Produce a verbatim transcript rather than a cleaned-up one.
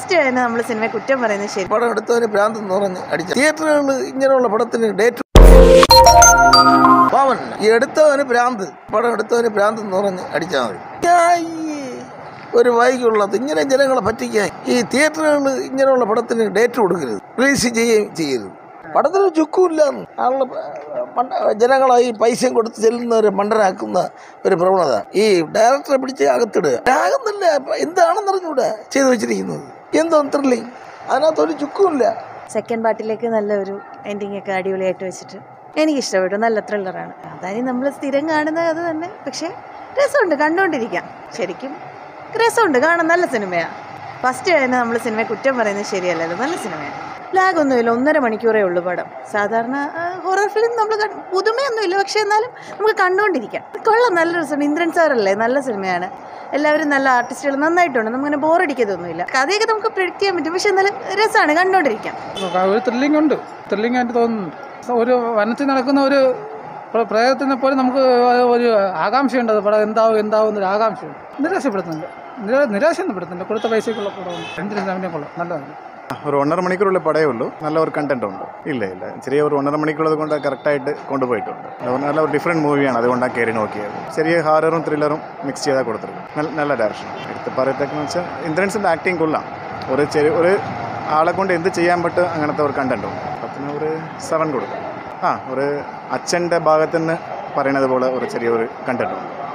First തന്നെ നമ്മൾ cinema കുറ്റം പറയുന്നത് ശരി. പടം എടുത്തവന് ഭ്രാന്തെന്ന് പറഞ്ഞ് അടിച്ച തിയേറ്ററുകളിൽ ഇങ്ങനെയുള്ള പടത്തിന് ഡേറ്റ് പാവൻ ഈ എടുത്തവന് ഭ്രാന്ത് പടം എടുത്തവന് ഭ്രാന്തെന്ന് പറഞ്ഞ് അടിച്ചാൽ മതി. ഒരു വൈകുള്ളത് ഇങ്ങനെ ജനങ്ങളെ പറ്റിക്കാൻ ഈ തിയേറ്ററുകളിൽ ഇങ്ങനെയുള്ള പടത്തിന് ഡേറ്റ് കൊടുക്കരുത്, റിലീസ് ചെയ്യുകയും ചെയ്യരുത്. പടത്തിന് ചുക്കുമില്ല. ആളുകൾ ജനങ്ങളായി പൈസയും കൊടുത്ത് ചെല്ലുന്നവരെ മണ്ടനാക്കുന്ന ഒരു പ്രവണത ഈ ഡയറക്ടറെ പിടിച്ച് അകത്തിടുക. ആകുന്നില്ല, എന്താണെന്ന് അറിഞ്ഞൂടെ ചെയ്തു വെച്ചിരിക്കുന്നത്. എന്തോ ത്രില്ലിങ്, അതിനകത്തൊരു ചുക്കുമില്ല. സെക്കൻഡ് പാർട്ടിലേക്ക് നല്ലൊരു എൻഡിങ് ഒക്കെ അടിപൊളിയായിട്ട് വെച്ചിട്ട് എനിക്കിഷ്ടപ്പെട്ടു. നല്ല ത്രില്ലറാണ്. അതായത് നമ്മൾ സ്ഥിരം കാണുന്നത് അത് തന്നെ, പക്ഷേ രസമുണ്ട്, കണ്ടുകൊണ്ടിരിക്കാം. ശരിക്കും രസമുണ്ട്, കാണാൻ നല്ല സിനിമയാണ്. ഫസ്റ്റ് തന്നെ നമ്മൾ സിനിമ കുറ്റം പറയുന്നത് ശരിയല്ലല്ലോ, നല്ല സിനിമയാണ്. ലാഗൊന്നുമില്ല, ഒന്നര മണിക്കൂറേ ഉള്ളൂ പടം. സാധാരണ ഹൊറർ ഫിലിം നമ്മൾ പുതുമയൊന്നുമില്ല, പക്ഷേ എന്നാലും നമുക്ക് കണ്ടുകൊണ്ടിരിക്കാം. കൊള്ളാം, നല്ല രസമുണ്ട്. ഇന്ദ്രൻ സാറല്ലേ, നല്ല സിനിമയാണ്. എല്ലാവരും നല്ല ആർട്ടിസ്റ്റുകൾ നന്നായിട്ടുണ്ട്. നമുക്കങ്ങനെ ബോറടിക്കതൊന്നുമില്ല. കഥയൊക്കെ നമുക്ക് പ്രെഡിക്റ്റ് ചെയ്യാൻ പറ്റും, പക്ഷെ എന്നാലും രസമാണ്, കണ്ടുകൊണ്ടിരിക്കാം. ഒരു ത്രില്ലിംഗ് ഉണ്ട്, ത്രില്ലിംഗ് ആയിട്ട് തോന്നുന്നു. ഒരു വനത്തിൽ നടക്കുന്ന ഒരു പ്രേതത്തിനെ പോലെ നമുക്ക് ഒരു ആകാംക്ഷയുണ്ട്. അത് പടം എന്താവും എന്താവും എന്നൊരു ആകാംക്ഷയുണ്ട്. നിരാശപ്പെടുത്തുന്നില്ല, നിരാശയൊന്നും പെടുത്തുന്നില്ല. കൊടുത്ത പൈസക്കുള്ള പടമാണ്. എന്തിനും സമയം കൊള്ളാം, നല്ലതാണ്. ഒരു ഒന്നര മണിക്കൂറുള്ള പടയേ ഉള്ളൂ. നല്ല ഒരു കണ്ടന്റ് ഉണ്ട്. ഇല്ല ഇല്ല ചെറിയ ഒരു ഒന്നര മണിക്കൂറത് കൊണ്ട് കറക്റ്റായിട്ട് കൊണ്ടുപോയിട്ടുണ്ട്. നല്ല ഒരു ഡിഫറെൻറ്റ് മൂവിയാണ്, അതുകൊണ്ടാണ് കയറി നോക്കിയത്. ചെറിയ ഹാററും ത്രില്ലറും മിക്സ് ചെയ്താൽ കൊടുത്തിട്ടുണ്ട്. നല്ല നല്ല ഡയറക്ഷൻ. എടുത്ത് പറയത്തേക്കെന്ന് വെച്ചാൽ ഇന്ദ്രൻസിൻ്റെ ആക്ടിങ് കൊള്ളാം. ഒരു ചെറിയ ഒരു ആളെ കൊണ്ട് എന്ത് ചെയ്യാൻ പറ്റും അങ്ങനത്തെ ഒരു കണ്ടന്റ് ഉണ്ട്. പത്തിന് ഒരു സെവൻ കൊടുക്കും. ആ ഒരു അച്ഛൻ്റെ ഭാഗത്തുനിന്ന് പറയണത് പോലെ ഒരു ചെറിയൊരു കണ്ടന്റ് ഉണ്ട്.